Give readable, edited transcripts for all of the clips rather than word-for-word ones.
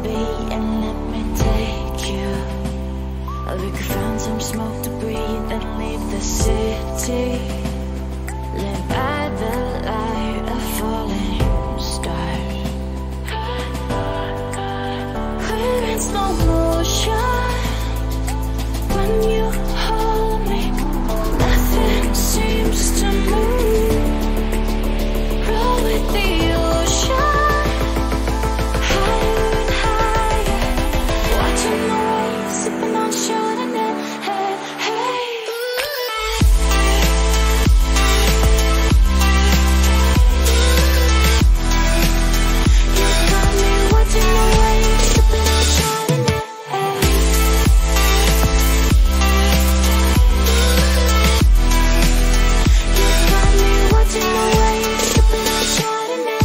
be and let me take you. We could find some smoke to breathe and leave the city. Live by the light of falling stars. We're in slow motion. When you hold me, nothing seems to move. Roll with the ocean, higher and higher. Watching the waves, sipping on Chardonnay. Hey, hey. You got me watching the waves, sipping on Chardonnay. You got me watching the waves, sipping on Chardonnay.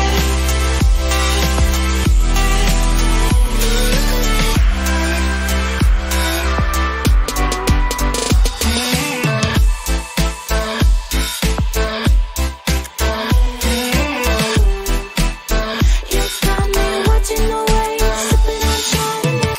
You got me watching the waves, sipping on Chardonnay.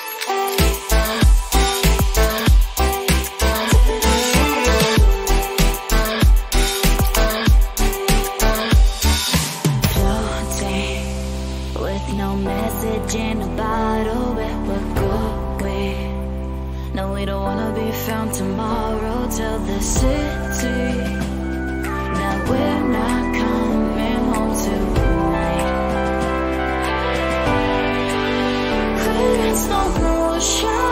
Floating with no message in a bottle, where we're going. No, we don't wanna be found tomorrow. Till the city. Now we're not coming home tonight. We're in slow motion.